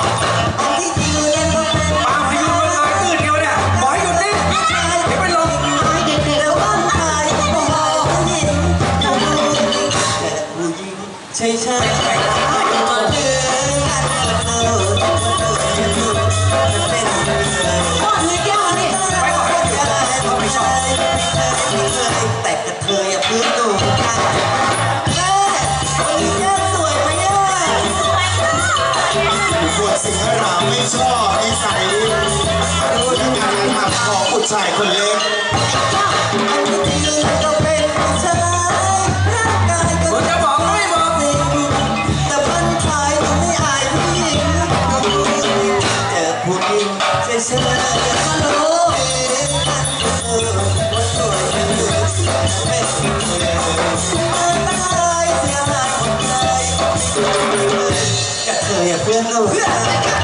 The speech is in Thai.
ที่จริงเนี่ยก็เป็นปาพยุงมันลอยตื้นเดียวเนี่ยบอกให้หยุดดิเดี๋ยวไปลงเด็กๆแล้วบ้านชายบอกผู้หญิงแต่ผู้หญิงใช่ใช่มาเดินกันเธอจะเป็นก้อนนี้แก้วนี่ไปก่อนไม่ใช่แต่กับเธออย่าพื้นดูกันแม่วันนี้แก้วสวยไหมเนี่ยปวดสิงหราไม่ชอบนิสัยรู้ทั้งการทำของผู้ชายคนเล็กอันนี้จริงก็เป็นผู้ชายร่างกายก็มึงจะบอกก็ไม่บอกจริงแต่บ้านชายก็ไม่อายผู้หญิงเจอผู้หญิงเฉยๆก็รู้เองว่าสวยเป็นเธอตายเสียหายหมดใจกับเธออย่าเพื่อนหนู